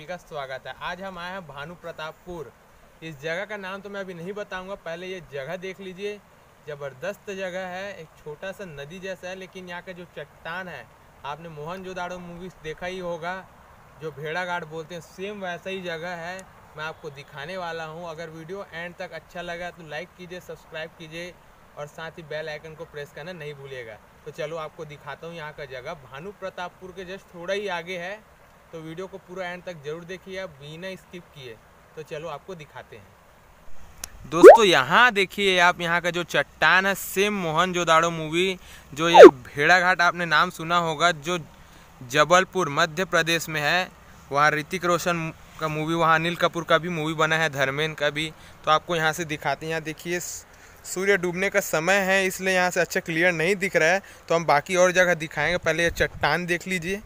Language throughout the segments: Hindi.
सभी का स्वागत है। आज हम आए हैं भानु प्रतापपुर। इस जगह का नाम तो मैं अभी नहीं बताऊंगा, पहले ये जगह देख लीजिए। ज़बरदस्त जगह है, एक छोटा सा नदी जैसा है, लेकिन यहाँ का जो चट्टान है, आपने मोहनजोदाड़ो मूवी देखा ही होगा, जो भेड़ा घाट बोलते हैं, सेम वैसा ही जगह है। मैं आपको दिखाने वाला हूँ। अगर वीडियो एंड तक अच्छा लगा तो लाइक कीजिए, सब्सक्राइब कीजिए और साथ ही बेल आइकन को प्रेस करना नहीं भूलिएगा। तो चलो आपको दिखाता हूँ यहाँ का जगह। भानु प्रतापपुर के जस्ट थोड़ा ही आगे है, तो वीडियो को पूरा एंड तक जरूर देखिए आप बिना स्किप किए। तो चलो आपको दिखाते हैं। दोस्तों यहाँ देखिए आप, यहाँ का जो चट्टान है सेम मोहनजोदाड़ो मूवी, जो ये भेड़ा घाट आपने नाम सुना होगा, जो जबलपुर मध्य प्रदेश में है। वहाँ ऋतिक रोशन का मूवी, वहाँ अनिल कपूर का भी मूवी बना है, धर्मेंद्र का भी। तो आपको यहाँ से दिखाते हैं। यहाँ देखिए सूर्य डूबने का समय है, इसलिए यहाँ से अच्छा क्लियर नहीं दिख रहा है, तो हम बाकी और जगह दिखाएंगे। पहले ये चट्टान देख लीजिए।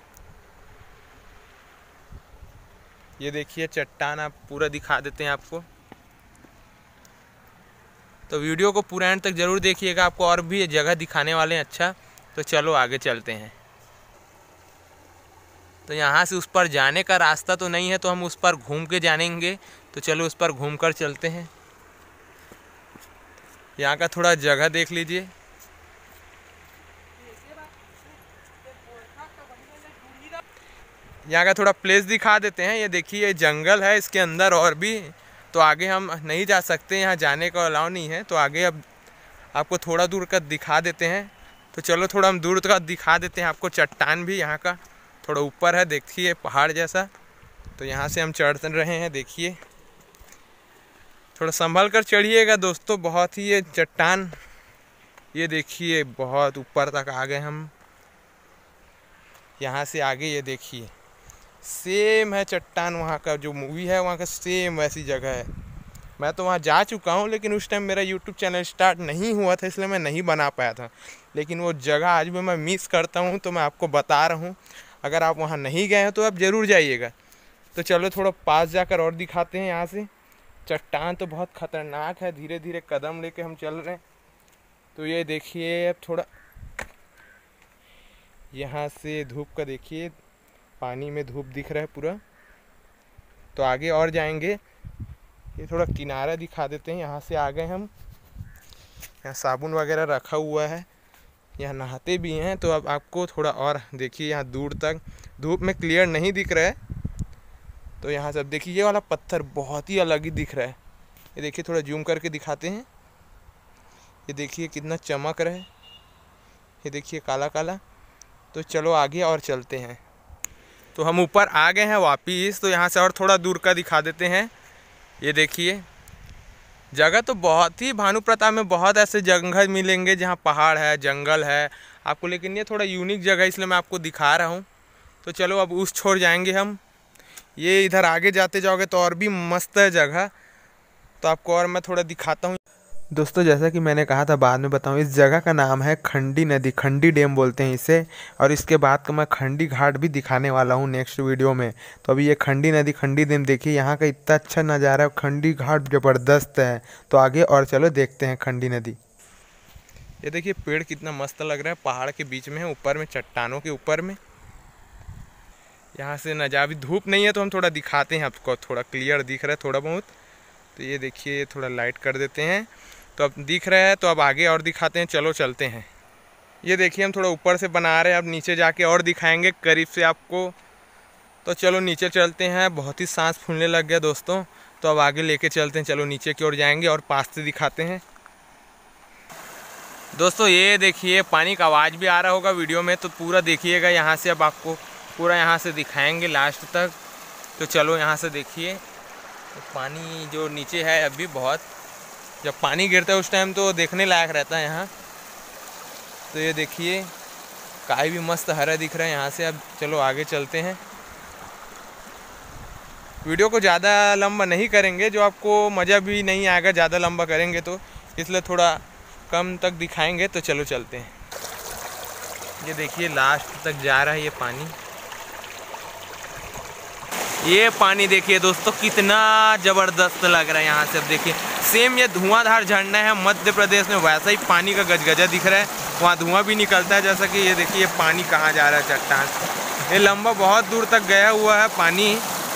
ये देखिए चट्टान, आप पूरा दिखा देते हैं आपको। तो वीडियो को पूरा एंड तक जरूर देखिएगा, आपको और भी जगह दिखाने वाले हैं। अच्छा तो चलो आगे चलते हैं। तो यहाँ से उस पर जाने का रास्ता तो नहीं है, तो हम उस पर घूम के जानेंगे। तो चलो उस पर घूम कर चलते हैं। यहाँ का थोड़ा जगह देख लीजिए। यहाँ का थोड़ा प्लेस दिखा देते हैं। ये देखिए जंगल है इसके अंदर, और भी तो आगे हम नहीं जा सकते, यहाँ जाने का अलाउ नहीं है। तो आगे अब आपको थोड़ा दूर का दिखा देते हैं। तो चलो थोड़ा हम दूर का दिखा देते हैं आपको। चट्टान भी यहाँ का थोड़ा ऊपर है, देखिए पहाड़ जैसा। तो यहाँ से हम चढ़ रहे हैं। देखिए थोड़ा संभल कर चढ़िएगा दोस्तों, बहुत ही ये चट्टान, ये देखिए बहुत ऊपर तक आ गए हम। यहाँ से आगे ये देखिए सेम है चट्टान, वहाँ का जो मूवी है वहाँ का सेम वैसी जगह है। मैं तो वहाँ जा चुका हूँ, लेकिन उस टाइम मेरा यूट्यूब चैनल स्टार्ट नहीं हुआ था, इसलिए मैं नहीं बना पाया था। लेकिन वो जगह आज भी मैं मिस करता हूँ, तो मैं आपको बता रहा हूँ। अगर आप वहाँ नहीं गए हैं तो आप ज़रूर जाइएगा। तो चलो थोड़ा पास जाकर और दिखाते हैं। यहाँ से चट्टान तो बहुत ख़तरनाक है, धीरे धीरे कदम लेके हम चल रहे हैं। तो ये देखिए अब थोड़ा यहाँ से धूप का देखिए, पानी में धूप दिख रहा है पूरा। तो आगे और जाएंगे। ये थोड़ा किनारा दिखा देते हैं। यहाँ से आ गए हम। यहाँ साबुन वगैरह रखा हुआ है, यहाँ नहाते भी हैं। तो अब आपको थोड़ा और देखिए, यहाँ दूर तक धूप में क्लियर नहीं दिख रहा है। तो यहाँ से अब देखिए ये वाला पत्थर बहुत ही अलग ही दिख रहा है। ये देखिए थोड़ा जूम करके दिखाते हैं। ये देखिए कितना चमक रहा है, ये देखिए काला काला। तो चलो आगे और चलते हैं। तो हम ऊपर आ गए हैं वापिस। तो यहाँ से और थोड़ा दूर का दिखा देते हैं। ये देखिए जगह तो बहुत ही, भानु प्रताप में बहुत ऐसे जगह मिलेंगे जहाँ पहाड़ है, जंगल है आपको, लेकिन ये थोड़ा यूनिक जगह इसलिए मैं आपको दिखा रहा हूँ। तो चलो अब उस छोर जाएंगे हम। ये इधर आगे जाते जाओगे तो और भी मस्त है जगह, तो आपको और मैं थोड़ा दिखाता हूँ। दोस्तों जैसा कि मैंने कहा था बाद में बताऊं, इस जगह का नाम है खंडी नदी, खंडी डैम बोलते हैं इसे। और इसके बाद का मैं खंडी घाट भी दिखाने वाला हूं नेक्स्ट वीडियो में। तो अभी ये खंडी नदी, खंडी डैम देखिए, यहाँ का इतना अच्छा नज़ारा है, खंडी घाट ज़बरदस्त है। तो आगे और चलो देखते हैं खंडी नदी। ये देखिए पेड़ कितना मस्त लग रहा है, पहाड़ के बीच में है, ऊपर में चट्टानों के ऊपर में। यहाँ से नज़ारा, अभी धूप नहीं है तो हम थोड़ा दिखाते हैं आपको, थोड़ा क्लियर दिख रहा है थोड़ा बहुत। तो ये देखिए थोड़ा लाइट कर देते हैं, तो अब दिख रहा है। तो अब आगे और दिखाते हैं, चलो चलते हैं। ये देखिए हम थोड़ा ऊपर से बना रहे हैं, अब नीचे जाके और दिखाएंगे करीब से आपको। तो चलो नीचे चलते हैं। बहुत ही सांस फूलने लग गया दोस्तों, तो अब आगे लेके चलते हैं। चलो नीचे की ओर जाएंगे और पास से दिखाते हैं। दोस्तों ये देखिए पानी का आवाज़ भी आ रहा होगा वीडियो में, तो पूरा देखिएगा। यहाँ से अब आपको पूरा यहाँ से दिखाएंगे लास्ट तक। तो चलो यहाँ से देखिए, तो पानी जो नीचे है अभी बहुत, जब पानी गिरता है उस टाइम तो देखने लायक रहता है यहाँ। तो ये देखिए काय भी मस्त हरा दिख रहा है यहाँ से। अब चलो आगे चलते हैं। वीडियो को ज़्यादा लंबा नहीं करेंगे, जो आपको मज़ा भी नहीं आएगा ज़्यादा लंबा करेंगे, तो इसलिए थोड़ा कम तक दिखाएंगे। तो चलो चलते हैं। ये देखिए लास्ट तक जा रहा है ये पानी। ये पानी देखिए दोस्तों कितना ज़बरदस्त लग रहा है यहाँ से। अब देखिए सेम ये धुआंधार झरना है मध्य प्रदेश में, वैसा ही पानी का गजगजा दिख रहा है। वहाँ धुआं भी निकलता है, जैसा कि ये देखिए पानी कहाँ जा रहा है, चट्टान। ये लंबा बहुत दूर तक गया हुआ है पानी।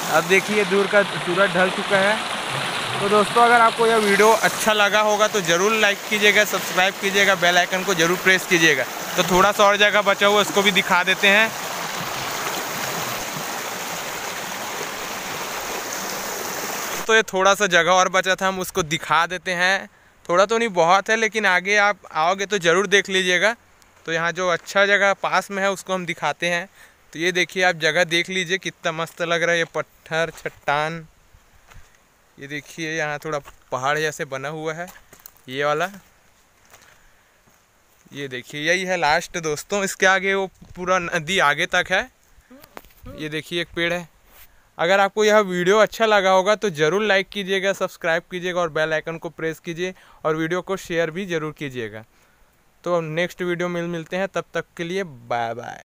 अब देखिए दूर का सूरज ढल चुका है। तो दोस्तों अगर आपको यह वीडियो अच्छा लगा होगा तो ज़रूर लाइक कीजिएगा, सब्सक्राइब कीजिएगा, बेल आइकन को ज़रूर प्रेस कीजिएगा। तो थोड़ा सा और जगह बचा हुआ उसको भी दिखा देते हैं। तो ये थोड़ा सा जगह और बचा था, हम उसको दिखा देते हैं। थोड़ा तो नहीं, बहुत है, लेकिन आगे आप आओगे तो ज़रूर देख लीजिएगा। तो यहाँ जो अच्छा जगह पास में है उसको हम दिखाते हैं। तो ये देखिए, आप जगह देख लीजिए कितना मस्त लग रहा है। ये पत्थर चट्टान, ये देखिए यहाँ थोड़ा पहाड़ जैसे बना हुआ है ये वाला। ये देखिए यही है लास्ट दोस्तों, इसके आगे वो पूरा नदी आगे तक है। ये देखिए एक पेड़ है। अगर आपको यह वीडियो अच्छा लगा होगा तो ज़रूर लाइक कीजिएगा, सब्सक्राइब कीजिएगा और बेल आइकन को प्रेस कीजिए और वीडियो को शेयर भी ज़रूर कीजिएगा। तो नेक्स्ट वीडियो में मिलते हैं, तब तक के लिए बाय बाय।